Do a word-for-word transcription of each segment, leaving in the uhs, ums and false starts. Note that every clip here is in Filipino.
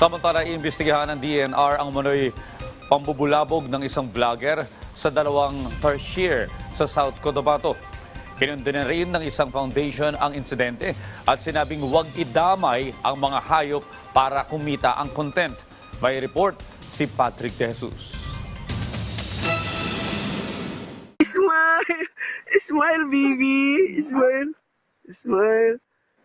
Samantala, iimbestigahan ng D N R ang manoy pambubulabog ng isang vlogger sa dalawang tertiary sa South Cotabato. Kinundina rin ng isang foundation ang insidente at sinabing huwag idamay ang mga hayop para kumita ang content. May report si Patrick De Jesus. Smile! Smile, baby! Smile! Smile!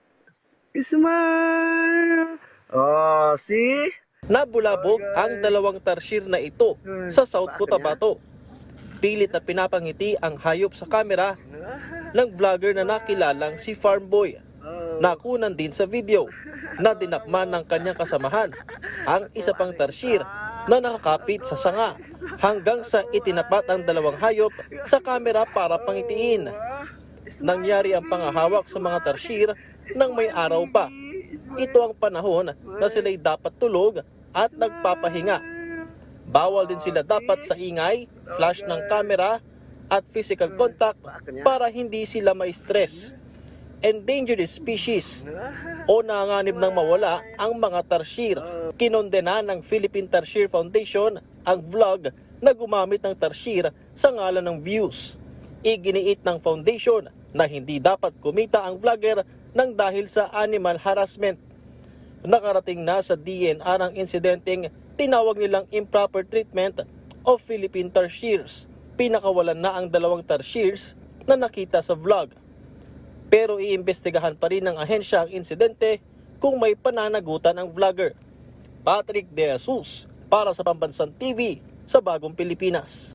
Smile! Oh, see? Nabulabog ang dalawang tarsier na ito sa South Cotabato. Pilit na pinapangiti ang hayop sa kamera ng vlogger na nakilalang si Farmboy. Nakunan din sa video na dinakman ng kanyang kasamahan ang isa pang tarsier na nakakapit sa sanga hanggang sa itinapat ang dalawang hayop sa kamera para pangitiin. Nangyari ang pangahawak sa mga tarsier ng may araw pa. Ito ang panahon na sila'y dapat tulog at nagpapahinga. Bawal din sila dapat sa ingay, flash ng kamera at physical contact para hindi sila ma-stress. Endangered species o nanganganib ng mawala ang mga tarsier. Kinondena ng Philippine Tarsier Foundation ang vlog na gumamit ng tarsier sa ngalan ng views. Iginiit ng foundation na hindi dapat kumita ang vlogger ng dahil sa animal harassment. Nakarating na sa D N R ang insidenteng tinawag nilang improper treatment of Philippine tarsiers. Pinakawalan na ang dalawang tarsiers na nakita sa vlog. Pero iimbestigahan pa rin ng ahensya ang insidente kung may pananagutan ang vlogger. Patrick De Jesus para sa Pambansang T V sa Bagong Pilipinas.